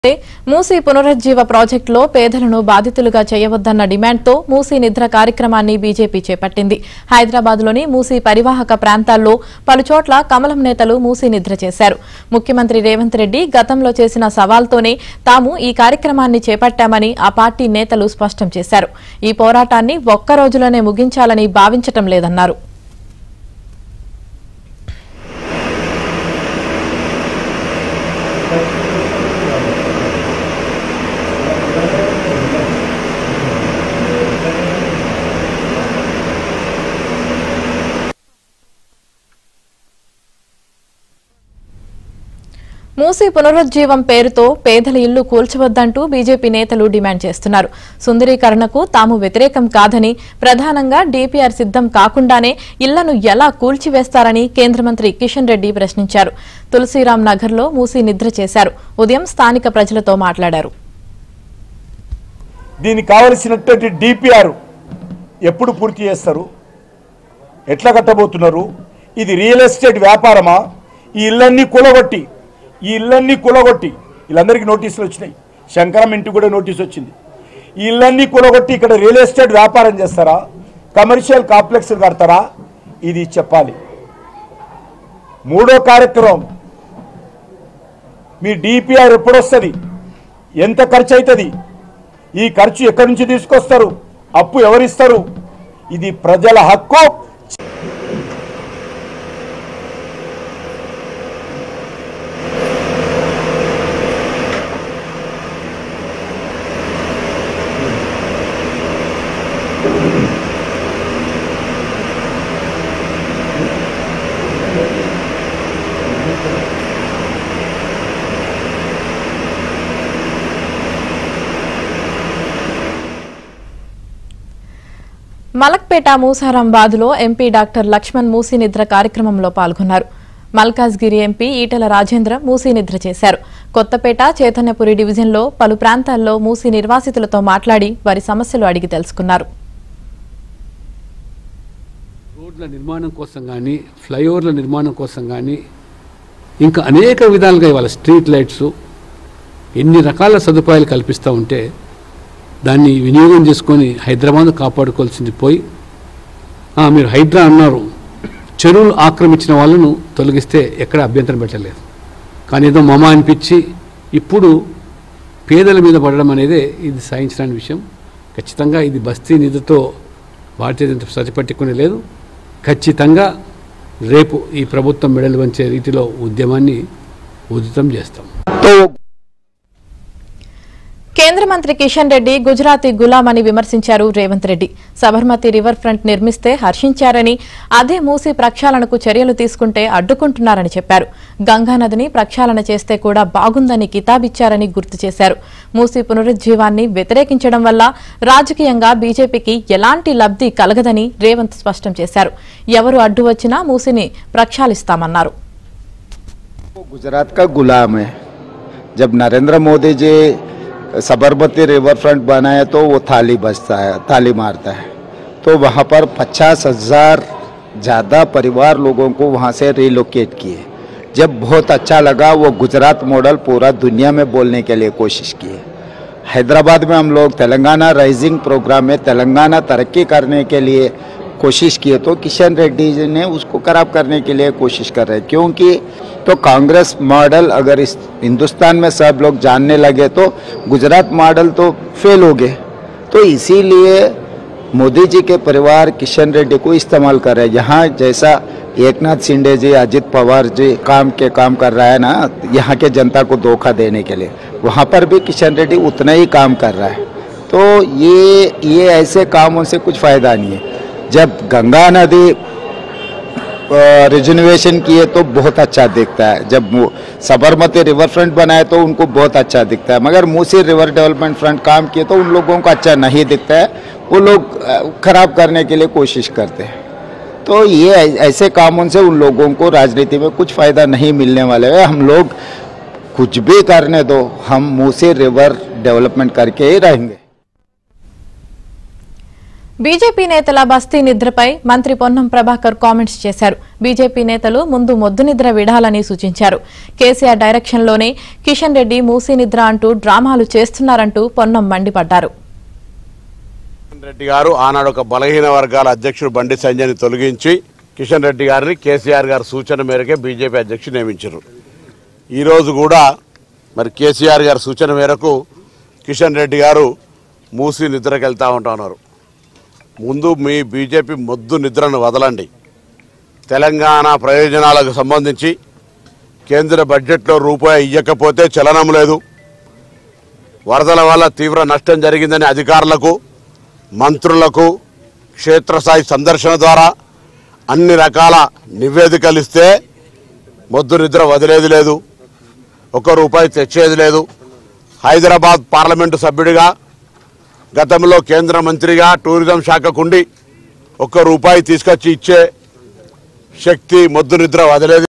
మూసీ పునరుజ్జీవ ప్రాజెక్టులో పేదలను బాధితులుగా చేయవద్దన్న డిమాండ్తో మూసీ నిద్ర కార్యక్రమాన్ని బీజేపీ చేపట్టింది. హైదరాబాద్లోని మూసీ పరివాహక ప్రాంతాల్లో పలుచోట్ల కమలం నేతలు మూసీ నిద్ర చేశారు. ముఖ్యమంత్రి రేవంత్ రెడ్డి గతంలో చేసిన సవాల్తోనే తాము ఈ కార్యక్రమాన్ని చేపట్టామని ఆ పార్టీ నేతలు స్పష్టం చేశారు. ఈ పోరాటాన్ని ఒక్క రోజులోనే ముగించాలని భావించటం లేదన్నారు. మూసీ పునరుజ్జీవం పేరుతో పేదల ఇల్లు కూల్చవద్దంటూ బీజేపీ నేతలు డిమాండ్ చేస్తున్నారు. సుందరీకరణకు తాము వ్యతిరేకం కాదని, ప్రధానంగా డీపీఆర్ సిద్దం కాకుండానే ఇళ్లను ఎలా కూల్చివేస్తారని కేంద్ర మంత్రి కిషన్ రెడ్డి ప్రశ్నించారు. తులసీరాం నగర్లో మూసీ నిద్ర చేశారు. ఉదయం స్థానిక ప్రజలతో మాట్లాడారు. దీనికి కావలసినటువంటి డీపీఆర్ ఎప్పుడు పూర్తి చేస్తారు, ఎట్లా కట్టబోతున్నారు, ఇది రియల్ ఎస్టేట్ వ్యాపారమా, ఈ ఇళ్ళన్నీ కూలగొట్టి వీళ్ళందరికీ నోటీసులు వచ్చినాయి. శంకరం ఇంటికి కూడా నోటీసు వచ్చింది. ఈ ఇళ్ళన్నీ కూలగొట్టి ఇక్కడ రియల్ ఎస్టేట్ వ్యాపారం చేస్తారా, కమర్షియల్ కాంప్లెక్స్లు కడతారా, ఇది చెప్పాలి. మూడో కార్యక్రమం, మీ డిపిఆర్ ఎప్పుడు వస్తుంది, ఎంత ఖర్చు అవుతుంది, ఈ ఖర్చు ఎక్కడి నుంచి తీసుకొస్తారు, అప్పు ఎవరిస్తారు, ఇది ప్రజల హక్కు. మలక్పేట మూసారాంబాద్లో ఎంపీ డాక్టర్ లక్ష్మణ్ మూసీ నిద్ర కార్యక్రమంలో పాల్గొన్నారు. మల్కాజ్గిరి ఎంపీ ఈటెల రాజేంద్ర మూసీ నిద్ర చేశారు. కొత్తపేట, చైతన్యపురి డివిజన్లో పలు ప్రాంతాల్లో మూసీ నిర్వాసితులతో మాట్లాడి వారి సమస్యలు అడిగి తెలుసుకున్నారు. రోడ్ల నిర్మాణం కోసం కానీ, ఫ్లైఓవర్ల నిర్మాణం కోసం కానీ, ఇంకా అనేక విధాలుగా ఇవాళ స్ట్రీట్ లైట్స్ ఎన్ని రకాల సదుపాయాలు కల్పిస్తూ ఉంటే దాన్ని వినియోగం చేసుకొని హైదరాబాద్ కాపాడుకోవాల్సింది పోయి, మీరు హైడ్రా అన్నారు, చెరువులు ఆక్రమించిన వాళ్ళను తొలగిస్తే ఎక్కడ అభ్యంతరం పెట్టలేదు. కానీ ఏదో మమ అనిపించి ఇప్పుడు పేదల మీద పడడం అనేది ఇది సాధించడానికి విషయం. ఖచ్చితంగా ఇది బస్తీ నిధితో భారతీయ సరిపట్టుకునే లేదు. ఖచ్చితంగా రేపు ఈ ప్రభుత్వం మెడలు వంచే రీతిలో ఉద్యమాన్ని ఉధృతం చేస్తాం. కేంద్ర మంత్రి కిషన్ రెడ్డి గుజరాతీ గులాం అని విమర్శించారు రేవంత్ రెడ్డి. సబర్మతి రివర్ ఫ్రంట్ నిర్మిస్తే హర్షించారని, అదే మూసీ ప్రక్షాళనకు చర్యలు తీసుకుంటే అడ్డుకుంటున్నారని చెప్పారు. గంగానదిని ప్రక్షాళన చేస్తే కూడా బాగుందని కితాబిచ్చారని గుర్తు చేశారు. మూసీ పునరుజ్జీవాన్ని వ్యతిరేకించడం వల్ల రాజకీయంగా బీజేపీకి ఎలాంటి లబ్ధి కలగదని రేవంత్ స్పష్టం చేశారు. ఎవరు అడ్డు వచ్చినా మూసీని ప్రక్షాళిస్తామన్నారు. గుజరాత్ కా గులాం హై. జబ్ నరేంద్ర మోదీ జీ सबरमती रिवर फ्रंट बनाया तो वो ताली मारता है, तो वहाँ पर 50,000 ज़्यादा परिवार लोगों को वहाँ से रिलोकेट किए. जब बहुत अच्छा लगा, वो गुजरात मॉडल पूरा दुनिया में बोलने के लिए कोशिश किए. हैदराबाद में हम लोग तेलंगाना राइजिंग प्रोग्राम में तेलंगाना तरक्की करने के लिए कोशिश किए, तो किशन रेड्डी जी ने उसको खराब करने के लिए कोशिश कर रहे हैं. क्योंकि तो कांग्रेस मॉडल अगर इस हिंदुस्तान में सब लोग जानने लगे तो गुजरात मॉडल तो फेल हो गए. तो इसीलिए मोदी जी के परिवार किशन रेड्डी को इस्तेमाल कर रहे हैं. यहाँ जैसा एकनाथ शिंदे जी, अजित पवार जी काम कर रहा है ना, यहाँ के जनता को धोखा देने के लिए, वहाँ पर भी किशन रेड्डी उतना ही काम कर रहा है. तो ये ऐसे कामों से कुछ फ़ायदा नहीं है. जब गंगा नदी रिजर्वेशन किए तो बहुत अच्छा दिखता है, जब सबरमती रिवर फ्रंट बनाए तो उनको बहुत अच्छा दिखता है, मगर मूसी रिवर डेवलपमेंट फ्रंट काम किए तो उन लोगों को अच्छा नहीं दिखता है. वो लोग खराब करने के लिए कोशिश करते हैं. तो ये ऐसे कामों से उन लोगों को राजनीति में कुछ फ़ायदा नहीं मिलने वाले है. हम लोग कुछ भी करने दो, हम मूसी रिवर डेवलपमेंट करके ही रहेंगे. బీజేపీ నేతల బస్తీ నిద్రపై మంత్రి పొన్నం ప్రభాకర్ కామెంట్స్ చేశారు. బీజేపీ నేతలు ముందు మొద్దు నిద్ర విడాలని సూచించారు. కేసీఆర్ డైరెక్షన్లోనే కిషన్ రెడ్డి మూసీ నిద్ర అంటూ డ్రామాలు చేస్తున్నారంటూ పొన్నం మండిపడ్డారు. రెడ్డి గారు ఆనాడు ఒక బలహీన వర్గాల అధ్యక్షుడు బండి సంజయ్ని తొలగించి కిషన్ రెడ్డి గారిని కేసీఆర్ గారి సూచన మేరకే బీజేపీ అధ్యక్షుడు నియమించారు. ఈరోజు కూడా మరి కేసీఆర్ గారి సూచన మేరకు కిషన్ రెడ్డి గారు మూసి నిద్రకి వెళ్తూ ఉంటున్నారు. ముందు మీ బీజేపీ మొద్దు నిద్రను వదలండి. తెలంగాణ ప్రయోజనాలకు సంబంధించి కేంద్ర బడ్జెట్లో రూపాయి ఇవ్వకపోతే చలనం లేదు. వరదల వల్ల తీవ్ర నష్టం జరిగిందని అధికారులకు, మంత్రులకు క్షేత్రస్థాయి సందర్శన ద్వారా అన్ని రకాల నివేదికలు ఇస్తే మొద్దు నిద్ర వదిలేది లేదు, ₹1 తెచ్చేది లేదు. హైదరాబాద్ పార్లమెంటు సభ్యుడిగా, గతంలో కేంద్ర మంత్రిగా టూరిజం శాఖకుండి ₹1 తీసుకొచ్చి ఇచ్చే శక్తి మొద్దు నిద్ర వదిలేది.